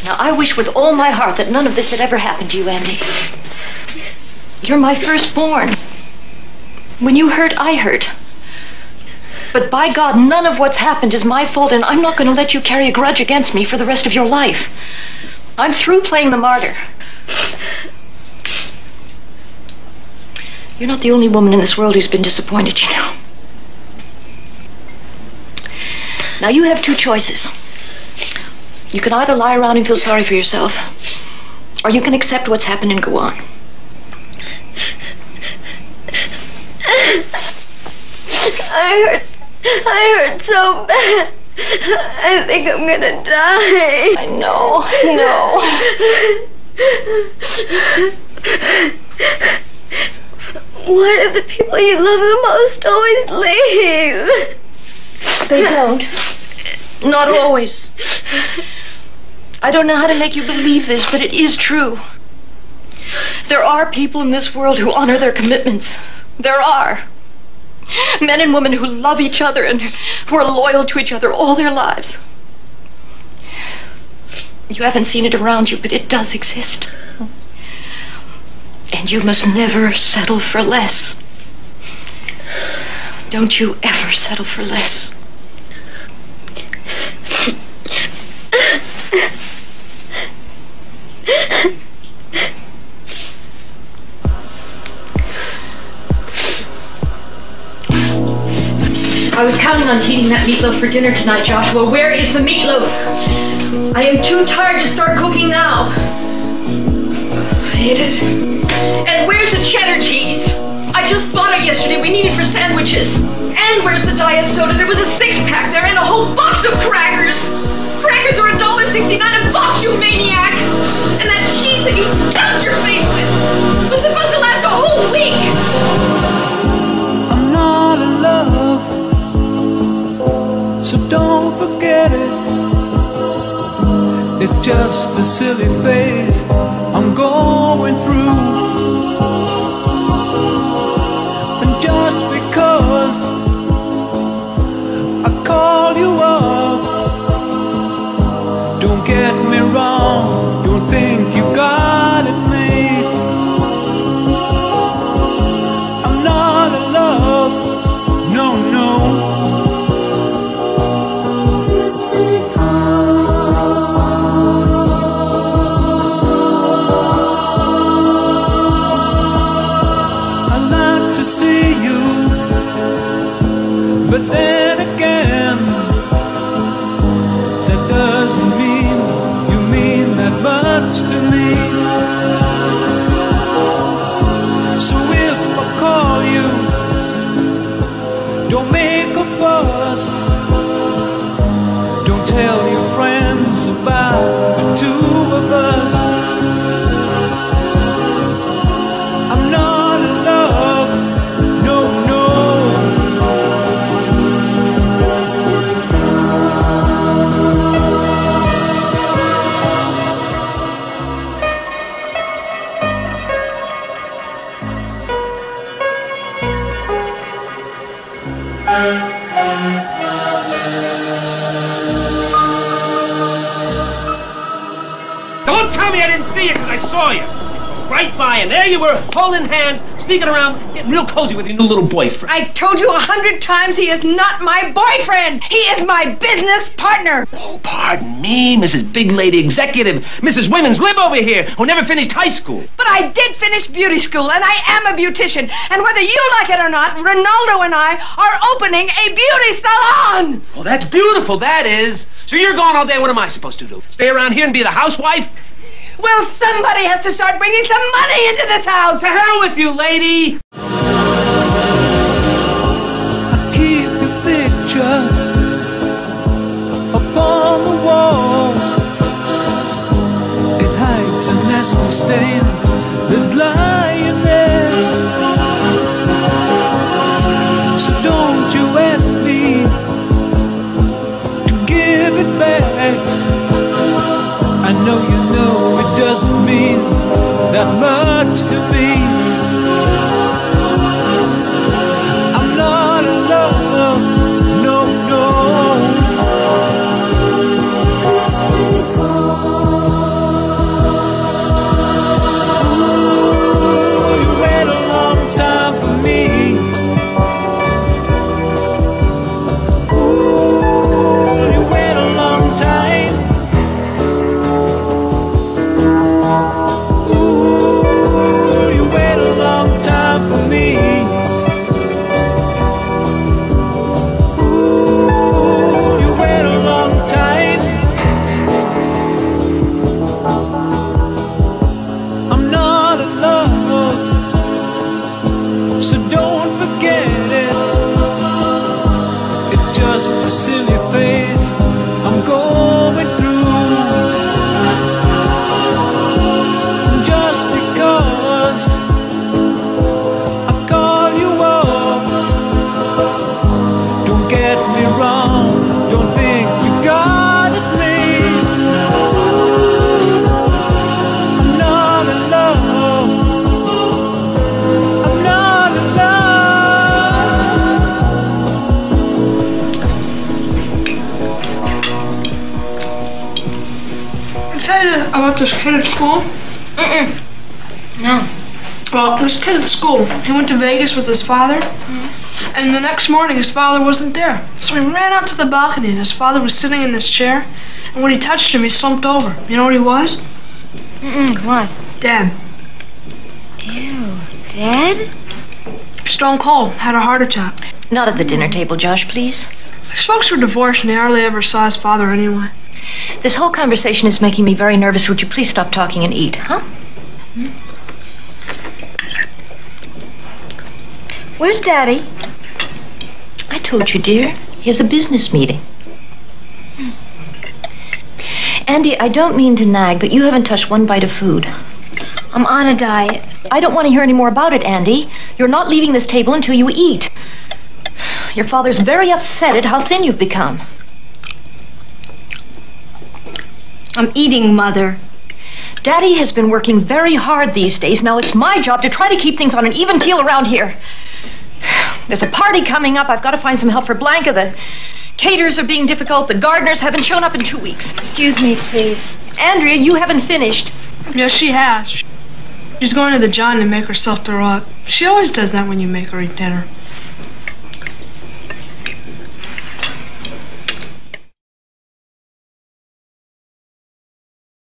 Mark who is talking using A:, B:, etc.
A: Now, I wish with all my heart that none of this had ever happened to you, Andy. You're my firstborn. When you hurt, I hurt. But by God, none of what's happened is my fault, and I'm not going to let you carry a grudge against me for the rest of your life. I'm through playing the martyr. You're not the only woman in this world who's been disappointed, you know. Now, you have two choices. You can either lie around and feel sorry for yourself, or you can accept what's happened and go on.
B: I hurt so bad. I think I'm gonna die.
A: I know.
B: Why do the people you love the most always leave?
A: They don't. Not always. I don't know how to make you believe this, but it is true. There are people in this world who honor their commitments. There are. Men and women who love each other and who are loyal to each other all their lives. You haven't seen it around you, but it does exist. And you must never settle for less. Don't you ever settle for less. I was counting on heating that meatloaf for dinner tonight, Joshua. Where is the meatloaf? I am too tired to start cooking now. I hate it. And where's the cheddar cheese? I just bought it yesterday. We need it for sandwiches. And where's the diet soda? There was a six-pack there and a whole box of crackers. Crackers are $1.69 a box, you maniac! And that cheese that you stuffed your face with was supposed to last a whole week!
C: I'm not in love, so don't forget it. It's just a silly phase I'm going through. And just because I call you up, don't get me wrong, don't think you got it made. I'm not in love, no. It's because I like to see you, but then again, that doesn't mean you mean that much to me. So if I call you, don't make a fuss. Don't tell your friends about the two of us. I'm not in love, no. It's
D: Don't tell me I didn't see you, because I saw you. Right by, and there you were, holding hands, sneaking around, getting real cozy with your new little boyfriend.
E: I told you 100 times he is not my boyfriend. He is my business partner.
D: Oh, pardon me, Mrs. Big Lady Executive, Mrs. Women's Lib over here, who never finished high school.
E: But I did finish beauty school, and I am a beautician. And whether you like it or not, Ronaldo and I are opening a beauty salon.
D: Oh, that's beautiful, that is. So you're gone all day, what am I supposed to do? Stay around here and be the housewife?
E: Well, somebody has to start bringing some money into this house.
D: To hell with you, lady.
C: I keep your picture upon the wall. It hides a nasty stain that's lying there. So don't you ask me to give it back. I know you know it doesn't mean that much to me. I'm not in love, no. It's because so don't forget it. It's just a silly phase I'm going through. Just because I call you up, don't get me wrong, don't think you got it made. I'm not in love, I'm not in
E: I tell you about this kid at school?
B: No.
E: Well, this kid at school, he went to Vegas with his father, and the next morning his father wasn't there. So he ran out to the balcony, and his father was sitting in this chair, and when he touched him, he slumped over. You know what he was?
B: What?
E: Dead.
B: Ew, dead?
E: Stone cold, had a heart attack.
A: Not at the dinner table, Josh, please.
E: His folks were divorced, and he hardly ever saw his father anyway.
A: This whole conversation is making me very nervous. Would you please stop talking and eat, huh?
B: Where's Daddy?
A: I told you, dear. He has a business meeting. Andy, I don't mean to nag, but you haven't touched one bite of food.
B: I'm on a diet.
A: I don't want to hear any more about it, Andy. You're not leaving this table until you eat. Your father's very upset at how thin you've become.
B: I'm eating, Mother.
A: Daddy has been working very hard these days. Now it's my job to try to keep things on an even keel around here. There's a party coming up. I've got to find some help for Blanca. The caterers are being difficult. The gardeners haven't shown up in 2 weeks.
B: Excuse me, please.
A: Andrea, you haven't finished.
E: Yes, she has. She's going to the John to make herself throw up. She always does that when you make her eat dinner.